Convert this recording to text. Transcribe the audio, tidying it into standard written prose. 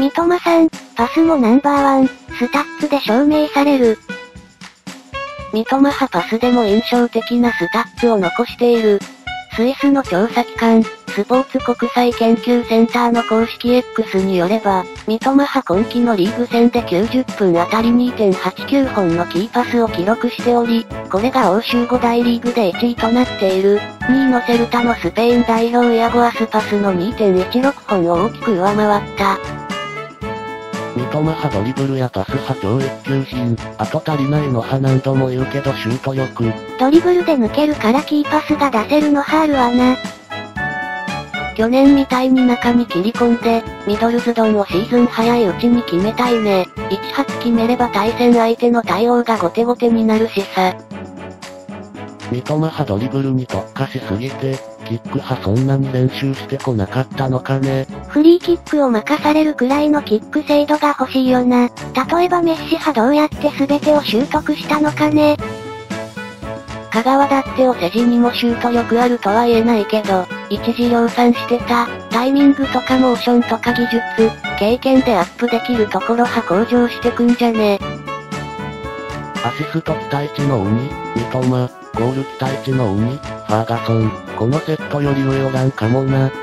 三笘さん、パスもナンバーワン、スタッツで証明される。 三笘派パスでも印象的なスタッツを残している。スイスの調査機関、スポーツ国際研究センターの公式 X によれば、三笘派今季のリーグ戦で90分あたり 2.89 本のキーパスを記録しており、これが欧州5大リーグで1位となっている。2位のセルタのスペイン代表イアゴアスパスの 2.16 本を大きく上回った。三笘派ドリブルやパス派超一級品、あと足りないの派何度も言うけどシュート力。 ドリブルで抜けるからキーパスが出せるのハールはな。 去年みたいに中に切り込んで、ミドルズドンをシーズン早いうちに決めたいね。1発決めれば対戦相手の対応が後手後手になるしさ。三笘派ドリブルに特化しすぎて、キック派そんなに練習してこなかったのかね。 フリーキックを任されるくらいのキック精度が欲しいよな。例えばメッシ派どうやって全てを習得したのかね。 香川だってお世辞にもシュート力あるとは言えないけど、一時量産してた、タイミングとかモーションとか技術、経験でアップできるところ派向上してくんじゃね。アシスト期待値の鬼、三笘、ゴール期待値の鬼、ファーガソン、このセットより上おらんかもな。